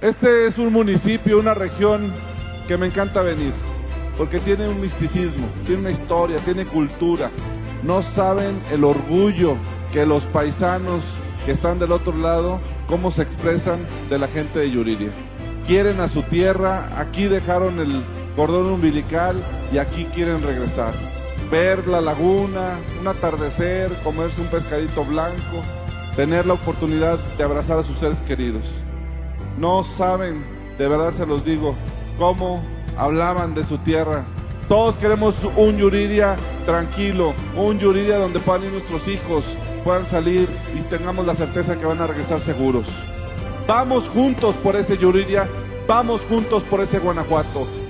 Este es un municipio, una región que me encanta venir, porque tiene un misticismo, tiene una historia, tiene cultura. No saben el orgullo que los paisanos que están del otro lado, cómo se expresan de la gente de Yuriria. Quieren a su tierra, aquí dejaron el cordón umbilical y aquí quieren regresar. Ver la laguna, un atardecer, comerse un pescadito blanco, tener la oportunidad de abrazar a sus seres queridos. No saben, de verdad se los digo, cómo hablaban de su tierra. Todos queremos un Yuriria tranquilo, un Yuriria donde puedan ir nuestros hijos, puedan salir y tengamos la certeza que van a regresar seguros. Vamos juntos por ese Yuriria, vamos juntos por ese Guanajuato.